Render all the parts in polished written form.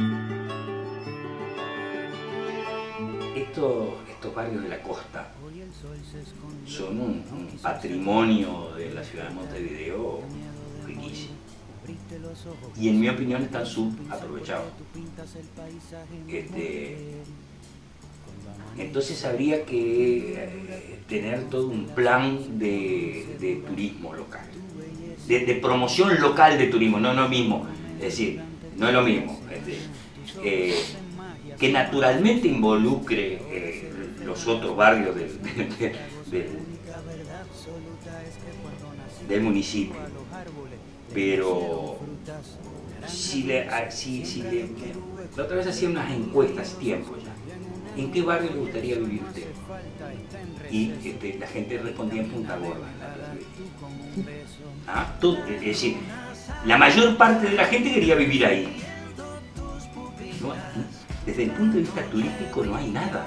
Estos barrios de la costa son un patrimonio de la ciudad de Montevideo riquísimo. Y en mi opinión están subaprovechados. Entonces habría que tener todo un plan de turismo local, de promoción local de turismo, no es lo mismo, es decir, no es lo mismo, que naturalmente involucre los otros barrios del municipio, pero la otra vez hacía unas encuestas, tiempo ya, ¿en qué barrio le gustaría vivir usted? Y la gente respondía en Punta Gorda, en la Plaza. Es decir, la mayor parte de la gente quería vivir ahí. Desde el punto de vista turístico no hay nada.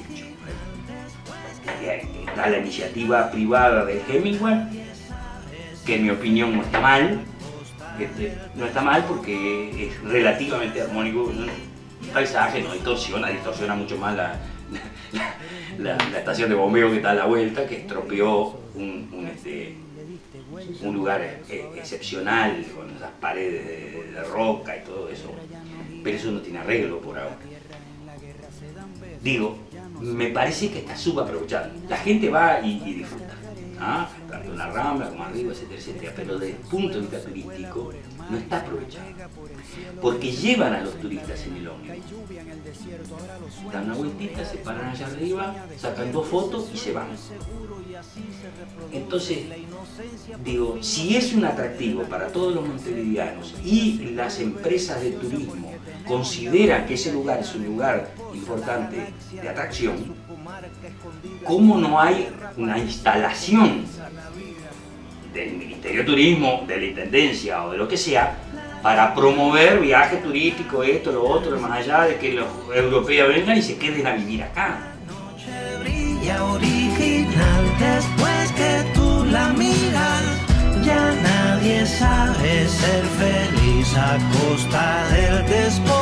Está la iniciativa privada de Hemingway, que en mi opinión no está mal. No está mal porque es relativamente armónico. El paisaje no distorsiona mucho más la estación de bombeo que está a la vuelta, que estropeó un lugar excepcional con esas paredes de roca y todo eso. Pero eso no tiene arreglo por ahora. Digo, me parece que está subaprovechado. La gente va y disfruta, tanto en la Rambla como arriba, etcétera, etcétera, pero desde el punto de vista turístico no está aprovechado. Porque llevan a los turistas en el ómnibus, dan una vueltita, se paran allá arriba, sacan 2 fotos y se van. Entonces, digo, si es un atractivo para todos los montevideanos y las empresas de turismo consideran que ese lugar es un lugar importante de atracción, ¿cómo no hay una instalación del Ministerio de Turismo, de la Intendencia o de lo que sea, para promover viajes turísticos, esto, lo otro, más allá de que los europeos vengan y se queden a vivir acá? Original, después que tú la miras, ya nadie sabe ser feliz a costa del despojo.